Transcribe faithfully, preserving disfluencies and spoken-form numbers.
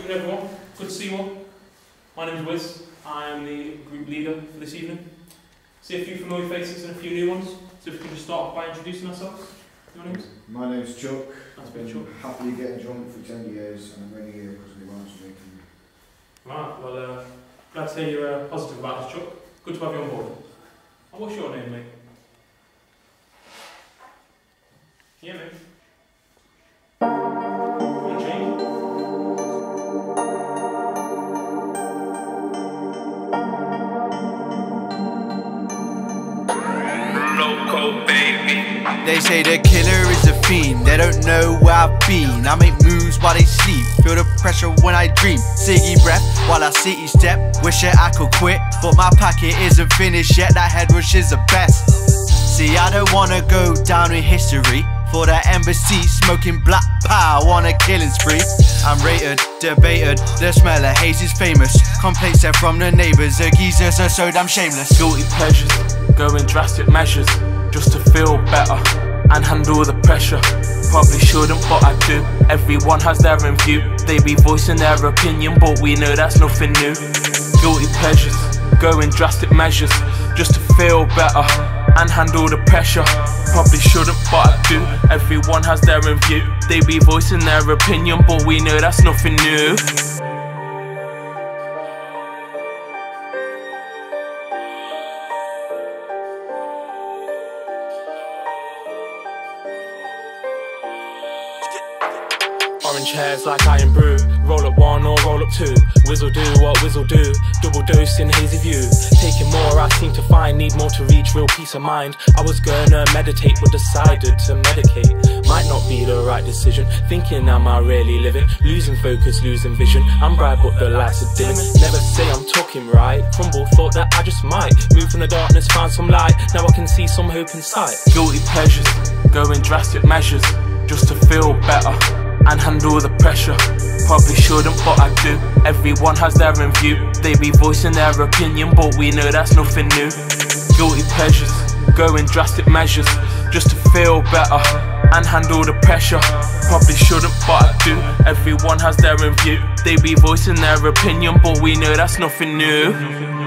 evening everyone, good to see you all. My name is Wiz, I am the group leader for this evening. See a few familiar faces and a few new ones, so if we can just start by introducing ourselves. Your names? My name's Chuck. That's been Chuck. Happily getting drunk for ten years and I'm only here because we want to make them. Right, well uh, glad to hear you're uh, positive about this, Chuck. Good to have you on board. And what's your name, mate? Yeah, mate. Come on, Jane. They say the killer is a fiend, they don't know where I've been. I make moves while they sleep, feel the pressure when I dream. Siggy breath while I city step, wish that I could quit, but my packet isn't finished yet, that head rush is the best. See, I don't wanna go down in history for the embassy, smoking black power on a killing spree. I'm rated, debated, the smell of haze is famous. Complaints are from the neighbours, the geezers are so damn shameless. Guilty pleasures, going drastic measures just to feel better and handle the pressure. Probably shouldn't, but I do. Everyone has their own view, they be voicing their opinion, but we know that's nothing new. Guilty pleasures, going drastic measures just to feel better and handle the pressure. Probably shouldn't, but I do. Everyone has their own view, they be voicing their opinion, but we know that's nothing new. Orange hairs like iron brew, roll up one or roll up two. Whizzle do what whizzle do, double dose in hazy view. Taking more I seem to find, need more to reach real peace of mind. I was gonna meditate but decided to medicate. Might not be the right decision, thinking am I really living? Losing focus, losing vision, I'm bright but the lights are dim. Never say I'm talking right, crumble thought that I just might. Move from the darkness, find some light, now I can see some hope in sight. Guilty pleasures, going drastic measures just to feel better and handle the pressure. Probably shouldn't, but I do. Everyone has their own view, they be voicing their opinion, but we know that's nothing new. Guilty pleasures, going drastic measures just to feel better and handle the pressure. Probably shouldn't, but I do. Everyone has their own view, they be voicing their opinion, but we know that's nothing new.